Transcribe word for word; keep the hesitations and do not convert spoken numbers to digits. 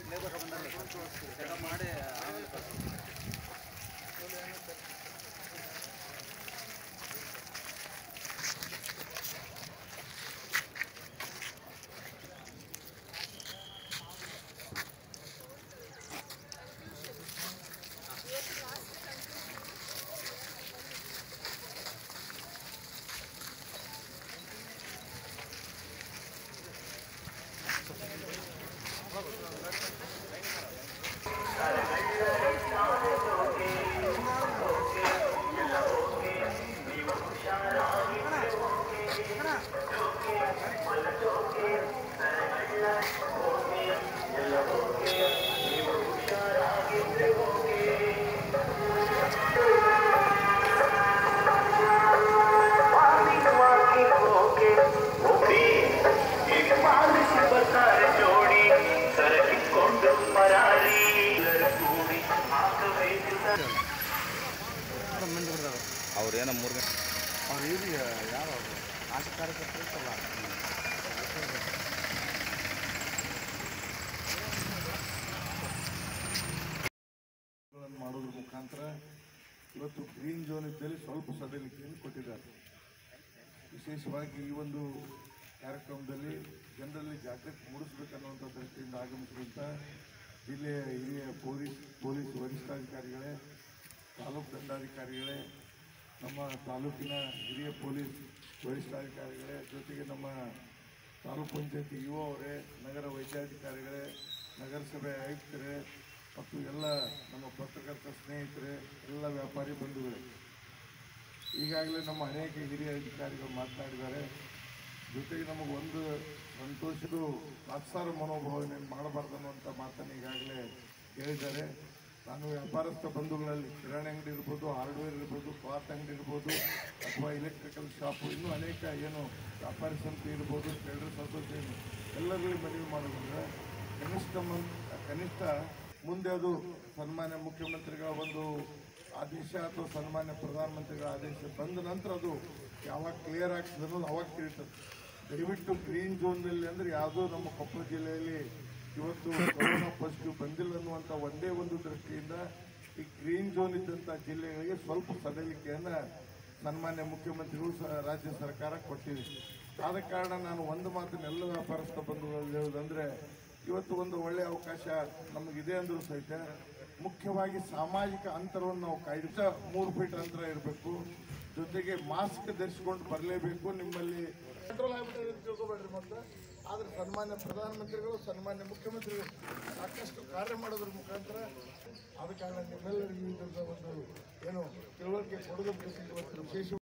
ಮಾಡಿ ಅವ್ರೇನೋ ಮೂರು ಅವ್ರು ಇಲ್ಲಿ ಯಾವ ಆಶಾ ಕಾರ್ಯಕರ್ತರು ಇರ್ತಲ್ಲ ಮಾಡೋದ್ರ ಮುಖಾಂತರ ಇವತ್ತು ಗ್ರೀನ್ ಝೋನ್ ಇದ್ದಲ್ಲಿ ಸ್ವಲ್ಪ ಸಡಿಲಿಕೆಯನ್ನು ಕೊಟ್ಟಿದ್ದಾರೆ. ವಿಶೇಷವಾಗಿ ಈ ಒಂದು ಕಾರ್ಯಕ್ರಮದಲ್ಲಿ ಜನರಲ್ಲಿ ಜಾಗೃತಿ ಮೂಡಿಸಬೇಕನ್ನುವಂಥ ದೃಷ್ಟಿಯಿಂದ ಆಗಮಿಸಿದಂಥ ಜಿಲ್ಲೆಯ ಹಿರಿಯ ಪೊಲೀಸ್ ಪೊಲೀಸ್ ವರಿಷ್ಠಾಧಿಕಾರಿಗಳೇ, ತಾಲೂಕು ದಂಡಾಧಿಕಾರಿಗಳೇ, ನಮ್ಮ ತಾಲೂಕಿನ ಹಿರಿಯ ಪೊಲೀಸ್ ವರಿಷ್ಠಾಧಿಕಾರಿಗಳೇ, ಜೊತೆಗೆ ನಮ್ಮ ತಾಲೂಕು ಪಂಚಾಯತಿ ಯುವ ಅವರೇ, ನಗರ ವೈದ್ಯಾಧಿಕಾರಿಗಳೇ, ನಗರಸಭೆ ಆಯುಕ್ತರೇ ಮತ್ತು ಎಲ್ಲ ನಮ್ಮ ಪತ್ರಕರ್ತ ಸ್ನೇಹಿತರೆ, ಎಲ್ಲ ವ್ಯಾಪಾರಿ ಬಂಧುಗಳೇ, ಈಗಾಗಲೇ ನಮ್ಮ ಅನೇಕ ಹಿರಿಯ ಅಧಿಕಾರಿಗಳು ಮಾತನಾಡಿದ್ದಾರೆ. ಜೊತೆಗೆ ನಮಗೆ ಒಂದು ಸಂತೋಷದ ತಾತ್ಸಾರ ಮನೋಭಾವನೆಯನ್ನು ಮಾಡಬಾರ್ದು ಅನ್ನುವಂಥ ಮಾತನ್ನು ಈಗಾಗಲೇ ಹೇಳಿದ್ದಾರೆ. ನಾನು ವ್ಯಾಪಾರಸ್ಥ ಬಂಧುಗಳಲ್ಲಿ ಕಿರಾಣಿ ಅಂಗಡಿ ಇರ್ಬೋದು, ಹಾರ್ಡ್ವೇರ್ ಇರ್ಬೋದು, ಕ್ಲಾತ್ ಅಂಗಡಿ ಇರ್ಬೋದು, ಅಥವಾ ಎಲೆಕ್ಟ್ರಿಕಲ್ ಶಾಪು, ಇನ್ನೂ ಅನೇಕ ಏನು ವ್ಯಾಪಾರಿ ಸಂಸ್ಥೆ ಇರ್ಬೋದು, ಟ್ರೇಡರ್ಸ್ ಅಸೋಸಿಯೇಷನ್ ಎಲ್ಲರಲ್ಲಿ ಮನವಿ ಮಾಡೋದಂದ್ರೆ ಕನಿಷ್ಠ ಮನ್ ಕನಿಷ್ಠ ಮುಂದೆ ಅದು ಸನ್ಮಾನ್ಯ ಮುಖ್ಯಮಂತ್ರಿಗಳ ಒಂದು ಆದೇಶ ಅಥವಾ ಸನ್ಮಾನ್ಯ ಪ್ರಧಾನಮಂತ್ರಿಗಳ ಆದೇಶ ಬಂದ ನಂತರ ಅದು ಯಾವಾಗ ಕ್ಲಿಯರ್ ಆಗ್ತದೆ ಅನ್ನೋದು ಅವಾಗ ತಿಳಿತದೆ. ದಯವಿಟ್ಟು ಗ್ರೀನ್ ಝೋನ್ನಲ್ಲಿ ಅಂದರೆ ಯಾವುದೋ ನಮ್ಮ ಕೊಪ್ಪಳ ಜಿಲ್ಲೆಯಲ್ಲಿ ಇವತ್ತು ಕೊರೋನಾ ಪಾಸಿಟಿವ್ ಬಂದಿಲ್ಲ ಅನ್ನುವಂಥ ಒಂದೇ ಒಂದು ದೃಷ್ಟಿಯಿಂದ ಈ ಗ್ರೀನ್ ಝೋನ್ ಇದ್ದಂಥ ಜಿಲ್ಲೆಗಳಿಗೆ ಸ್ವಲ್ಪ ಸಡಿಲಿಕೆಯನ್ನು ಸನ್ಮಾನ್ಯ ಮುಖ್ಯಮಂತ್ರಿಗಳು ಸಹ ರಾಜ್ಯ ಸರ್ಕಾರ ಕೊಟ್ಟಿದೆ. ಆದ ಕಾರಣ ನಾನು ಒಂದು ಮಾತನ್ನು ಎಲ್ಲ ವ್ಯಾಪಾರಸ್ಥ ಬಂಧುಗಳಲ್ಲಿ ಹೇಳೋದಂದರೆ, ಇವತ್ತು ಒಂದು ಒಳ್ಳೆಯ ಅವಕಾಶ ನಮಗಿದೆ ಅಂದರೂ ಸಹಿತ ಮುಖ್ಯವಾಗಿ ಸಾಮಾಜಿಕ ಅಂತರವನ್ನು ನಾವು ಕಾಯ್ದು ಮೂರು ಫೀಟ್ ಅಂತರ ಇರಬೇಕು, ಜೊತೆಗೆ ಮಾಸ್ಕ್ ಧರಿಸಿಕೊಂಡು ಬರಲೇಬೇಕು. ನಿಮ್ಮಲ್ಲಿ ಕಂಟ್ರೋಲ್ ಆಗಿಬಿಟ್ಟು ತಿಳ್ಕೊಬೇಡ್ರಿ. ಮತ್ತು ಆದರೆ ಸನ್ಮಾನ್ಯ ಪ್ರಧಾನಮಂತ್ರಿಗಳು, ಸನ್ಮಾನ್ಯ ಮುಖ್ಯಮಂತ್ರಿಗಳು ಸಾಕಷ್ಟು ಕಾರ್ಯ ಮಾಡೋದ್ರ ಮುಖಾಂತರ ಆದ ಕಾರಣ ನಿಮ್ಮೆಲ್ಲರಿಗೂ ಇದರ ಒಂದು ಏನು ತಿಳುವಳಿಕೆ ಕೊಡೋದ್ರ ಇವತ್ತು ವಿಶೇಷವಾಗಿ